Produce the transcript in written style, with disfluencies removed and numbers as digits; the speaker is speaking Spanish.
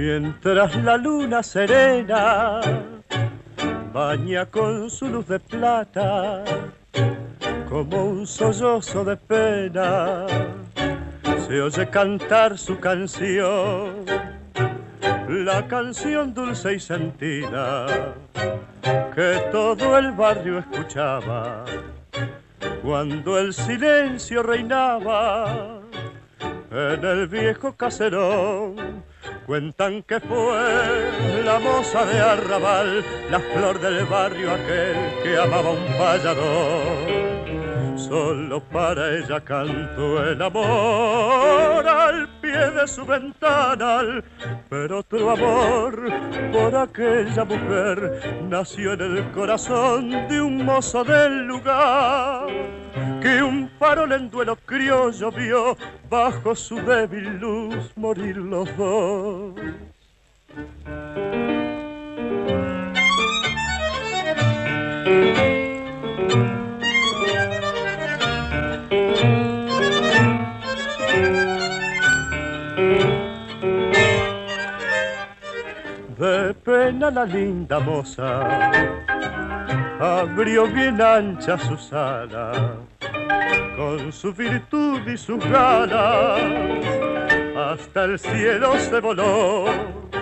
Mientras la luna serena baña con su luz de plata como un sollozo de pena, se oye cantar su canción, la canción dulce y sentida que todo el barrio escuchaba cuando el silencio reinaba en el viejo caserón. Cuentan que fue la moza de arrabal, la flor del barrio aquel que amaba un payador. Solo para ella cantó el amor al pie de su ventanal, pero otro amor por aquella mujer nació en el corazón de un mozo del lugar, que un farol en duelo criollo vio bajo su débil luz morir los dos. De pena la linda moza abrió bien ancha sus alas, con su virtud y sus ganas hasta el cielo se voló,